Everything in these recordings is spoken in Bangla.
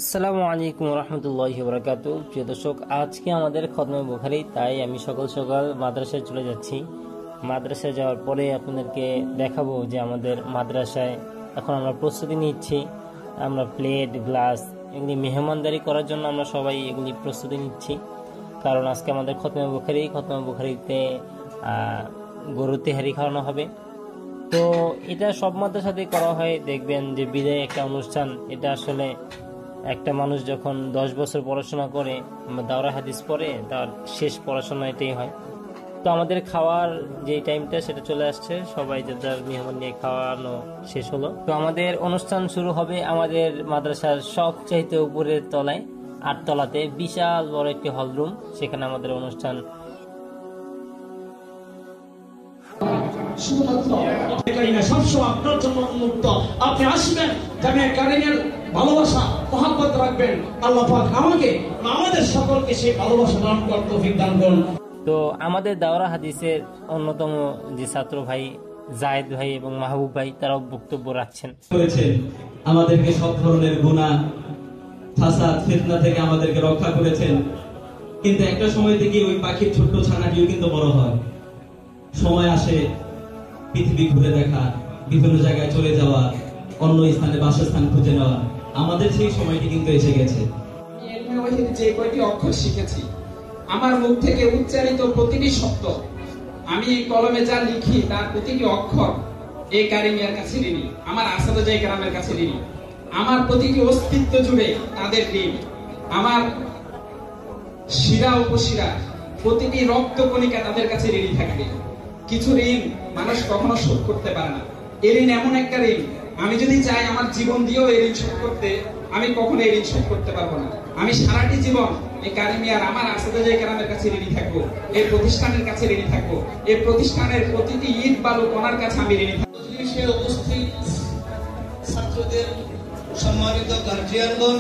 আসসালামু আলাইকুম রহমতুল্লাহি ওয়া প্রিয় দর্শক, আজকে আমাদের খতমে বুখারী, তাই আমি সকাল সকাল মাদ্রাসায় চলে যাচ্ছি। মাদ্রাসায় যাওয়ার পরে আপনাদেরকে দেখাবো যে আমাদের মাদ্রাসায় এখন আমরা প্রস্তুতি নিচ্ছি। আমরা প্লেট, গ্লাস এগুলি মেহমানদারি করার জন্য আমরা সবাই এগুলি প্রস্তুতি নিচ্ছি, কারণ আজকে আমাদের খতমে বুখারীতে গরু তেহারি খাওয়ানো হবে। তো এটা সব মাদ্রাসাতেই করা হয়। দেখবেন যে বিদায় একটা অনুষ্ঠান, এটা আসলে একটা মানুষ যখন 10 বছর পড়াশোনা করে, দাওরা হাদিস পড়ে, তার শেষ পড়াশোনা এটাই হয়। তো আমাদের খাওয়ার যে টাইমটা সেটা চলে আসছে, সবাই যার মেহমান নিয়ে খাওয়ানো শেষ হলো। তো আমাদের অনুষ্ঠান শুরু হবে আমাদের মাদ্রাসার সবচাইতে উপরের তলায়, 8 তলাতে বিশাল বড় একটি হল রুম, সেখানে আমাদের অনুষ্ঠান। সবসময় আপনার জন্য উন্মুক্ত। আপনি আসবেন, জামিয়া কারিমের ভালোবাসা মহব্বত রাখবেন। আল্লাহ পাক আমাকে আমাদের সকলকে সেই ভালোবাসা দান করার তৌফিক দান করুন। তো আমাদের দাওরা হাদিসের অন্যতম যে ছাত্র ভাই জায়েদ ভাই এবং মাহবুব ভাই, তারাও বক্তব্য রাখছেন। আমাদেরকে সব ধরনের গুনাহ, ফাসাদ, ফিতনা থেকে আমাদেরকে রক্ষা করেছেন। কিন্তু একটা সময় থেকে ওই পাখির ছোট্ট ছানাটিও কিন্তু বড় হয়। সময় আসে পৃথিবী ঘুরে দেখা, বিভিন্ন জায়গায় চলে যাওয়া, অন্য স্থানে বাসস্থান খুঁজে নেওয়া। আমাদের সেই সময়টি কিন্তু এসে গেছে। যে কয়টি অক্ষর শিখেছি, আমার মুখ থেকে উচ্চারিত প্রতিটি শব্দ, আমি কলমে যা লিখি তার প্রতিটি অক্ষর এই কারিমিয়ার কাছে ঋণী, আমার আসাদে কেরামের কাছে ঋণী। আমার প্রতিটি অস্তিত্ব জুড়ে তাদের ঋণ। আমার শিরা উপশিরা, প্রতিটি রক্ত কণিকা তাদের কাছে ঋণী থাকবে। কিছু ঋণ মানুষ কখনো শোধ করতে পারে না। এই ঋণ এমন একটা ঋণ, আমি যদি চাই আমার জীবন দিয়েও এই ঋণ শোধ করতে, আমি কখনো এই ঋণ শোধ করতে পারবো না। আমি সারাটি জীবন এই কারিমিয়ার আমার আসাদে কেরামের কাছে ঋণী থাকবো, এই প্রতিষ্ঠানের কাছে ঋণী থাকবো, এই প্রতিষ্ঠানের প্রতিটি ইট বালু কণার কাছে আমি ঋণী থাকবো। উপস্থিত ছাত্রদের, সম্মানিত গার্জিয়ানগণ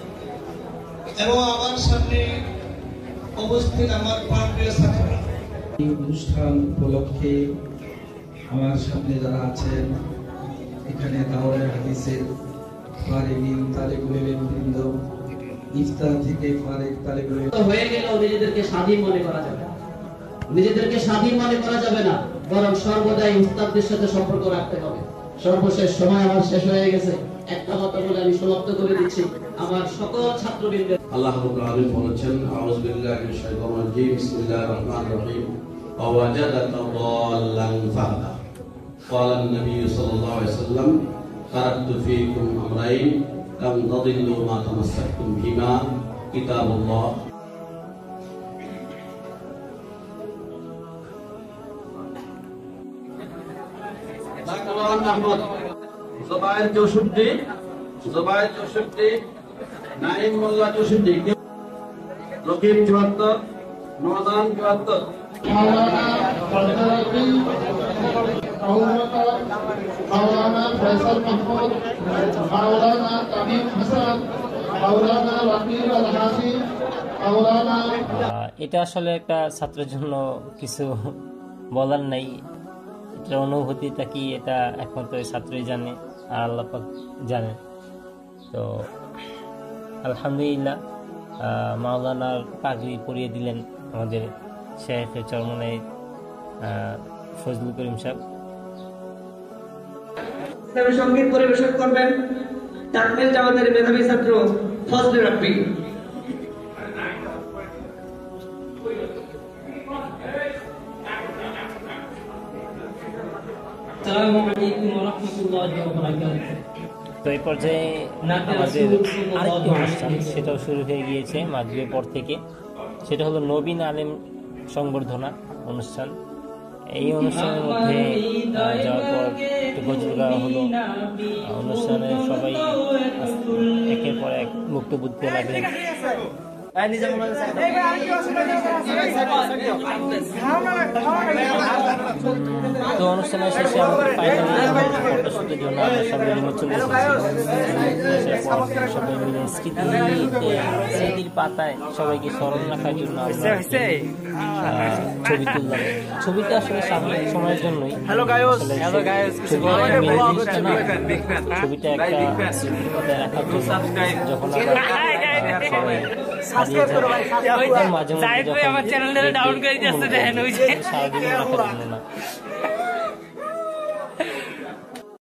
এবং আমার সামনে উপস্থিত আমার প্রিয় ছাত্ররা, এই অনুষ্ঠান উপলক্ষে আমার সামনে যারা আছেন, এখানে দাওরা হাদিসের ফারিগিন তালেবুল ইলম বৃন্দ, ইফতার থেকে ফারিগ তালেবুল ইলম হয়ে গেলেও নিজেদেরকে স্বাধীন মনে করা যাবে না। নিজেদেরকে স্বাধীন মনে করা যাবে না, বরং সর্বদাই উস্তাদদের সাথে সম্পর্ক রাখতে হবে। সর্বশেষ সময় আমার শেষ হয়ে গেছে, একটা কথা বলে আমি সমাপ্ত করে দিচ্ছি। আমার সকল ছাত্রবৃন্দ, আল্লাহ রাব্বুল আলামিন বলেছেন, আউযু বিল্লাহি মিনাশ শাইতানির রাজীম, বিসমিল্লাহির রাহমানির রাহিম, ওয়া ওয়াজাদাকা দাল্লান ফাহাদা। ক্বালা an-নাবী সাল্লাল্লাহু আলাইহি ওয়াসাল্লাম, তারাকতু ফীকুম আমরাইন লাম তাদিল্লু মা তামাসসাকতুম বিহিমা, কিতাবুল্লাহ। জুবায়ের 64, নাইম মোল্লা 64, রকিব 74, নওদান 74। মাওলানা ফয়সাল মাহমুদ, মাওলানা তামিম হাসান, মাওলানা রাকিব আল হাসি, মাওলানা। এটা আসলে একটা ছাত্রের জন্য কিছু বলার নাই। এটার অনুভূতিটা কি, এটা একমাত্র ছাত্রই জানে আর আল্লাহ পাক জানেন। তো আলহামদুলিল্লাহ, মাওলানার পাগড়ি পরিয়ে দিলেন আমাদের শেখ চরমনাই ফজলুল করিম সাহেব। সঙ্গীত পরিবেশন করবেন তাকমিল জামাতের মেধাবী ছাত্র ফজলে রাব্বি। আসসালামু আলাইকুম ওয়া রাহমাতুল্লাহি ওয়া বারাকাতুহু। তো এই পর্যায়ে আমাদের আরেকটি অনুষ্ঠান, সেটাও শুরু হয়ে গিয়েছে মাগরিবের পর থেকে। সেটা হলো নবীন আলেম সংবর্ধনা অনুষ্ঠান। এই অনুষ্ঠানের মধ্যে যাওয়ার পর একটু গজল গাওয়া হলো। অনুষ্ঠানে সবাই একের পর এক বক্তব্য দিতে লাগলেন। তো অনুষ্ঠানের শেষে আমাদের ফাইনালি ফটোশুটের জন্য আমরা সবাই মিলে চলে এসেছি। সবাই মিলে স্মৃতির পাতায় সবাইকে স্মরণ রাখার জন্য আমরা ছবি তুললাম। ছবিটা আসলে সাময়িক সময়ের জন্যই, ছবিটা একটা স্মৃতির পাতায় রাখার জন্য। যখন মাঝে মধ্যে সারাদিন রাখার জন্য না,